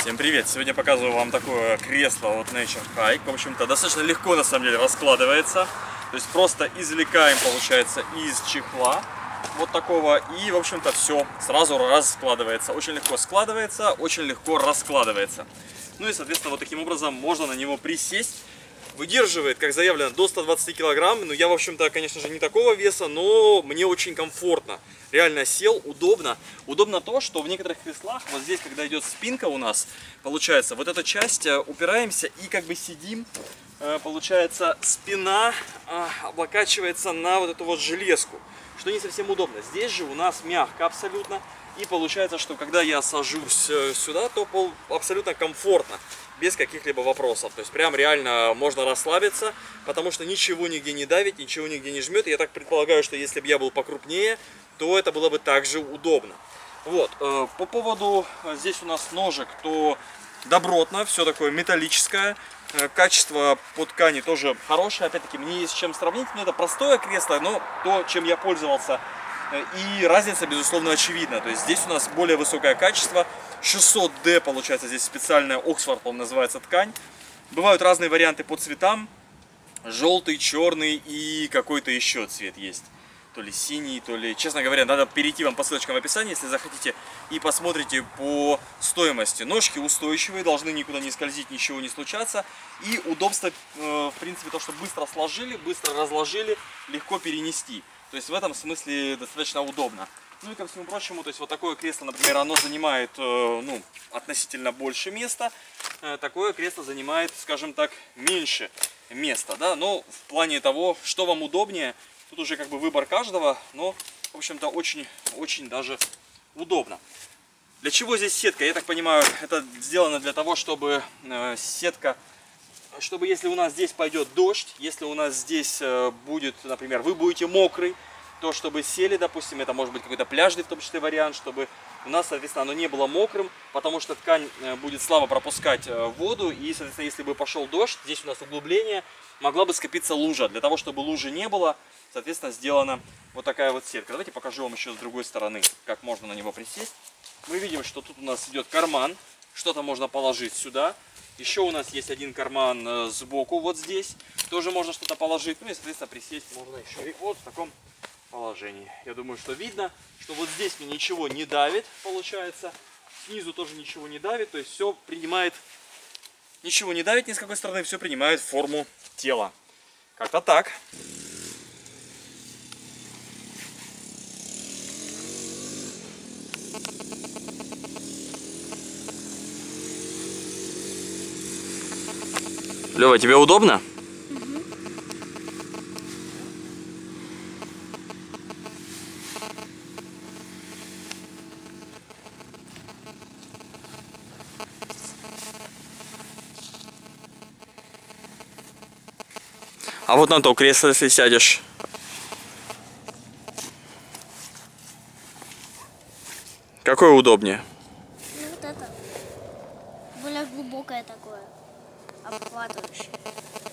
Всем привет! Сегодня показываю вам такое кресло от Nature Hike. В общем-то, достаточно легко на самом деле раскладывается. То есть просто извлекаем, получается, из чехла вот такого. И, в общем-то, все сразу раскладывается. Очень легко складывается, очень легко раскладывается. Ну и, соответственно, вот таким образом можно на него присесть. Выдерживает, как заявлено, до 120 килограмм. Ну, я, в общем-то, конечно же, не такого веса, но мне очень комфортно. Реально сел, удобно. Удобно то, что в некоторых креслах, вот здесь, когда идет спинка у нас, получается, вот эта часть, упираемся и как бы сидим. Получается, спина облокачивается на вот эту вот железку, что не совсем удобно. Здесь же у нас мягко абсолютно. И получается, что когда я сажусь сюда, то абсолютно комфортно, без каких-либо вопросов. То есть прям реально можно расслабиться, потому что ничего нигде не давит, ничего нигде не жмет. Я так предполагаю, что если бы я был покрупнее, то это было бы также удобно. Вот, по поводу здесь у нас ножек, то добротно, все такое металлическое. Качество по ткани тоже хорошее. Опять-таки, мне есть с чем сравнить. Это простое кресло, но то, чем я пользовался. И разница, безусловно, очевидна. То есть здесь у нас более высокое качество. 600D, получается, здесь специальная Oxford, по-моему, называется ткань. Бывают разные варианты по цветам. Желтый, черный и какой-то еще цвет есть. То ли синий, то ли... Честно говоря, надо перейти вам по ссылочкам в описании, если захотите, и посмотрите по стоимости. Ножки устойчивые, должны никуда не скользить, ничего не случаться. И удобство, в принципе, то, что быстро сложили, быстро разложили, легко перенести. То есть в этом смысле достаточно удобно. Ну и ко всему прочему, то есть вот такое кресло, например, оно занимает ну, относительно больше места. Такое кресло занимает, скажем так, меньше места. Да? Но в плане того, что вам удобнее, тут уже как бы выбор каждого, но, в общем-то, очень даже удобно. Для чего здесь сетка? Я так понимаю, это сделано для того, чтобы сетка... Чтобы если у нас здесь пойдет дождь, если у нас здесь будет, например, вы будете мокрый, то чтобы сели, допустим, это может быть какой-то пляжный в том числе вариант, чтобы у нас, соответственно, оно не было мокрым, потому что ткань будет слабо пропускать воду, и, соответственно, если бы пошел дождь, здесь у нас углубление, могла бы скопиться лужа. Для того, чтобы лужи не было, соответственно, сделана вот такая вот сетка. Давайте покажу вам еще с другой стороны, как можно на него присесть. Мы видим, что тут у нас идет карман, что-то можно положить сюда. Еще у нас есть один карман сбоку, вот здесь. Тоже можно что-то положить. Ну и, соответственно, присесть можно еще и вот в таком положении. Я думаю, что видно, что вот здесь мне ничего не давит, получается. Снизу тоже ничего не давит. То есть все принимает... Ничего не давит ни с какой стороны, все принимает форму тела. Как-то так. Лёва, тебе удобно? А вот на то кресло, если сядешь. Какое удобнее? Ну вот это. Более глубокое такое. Обхватывающее.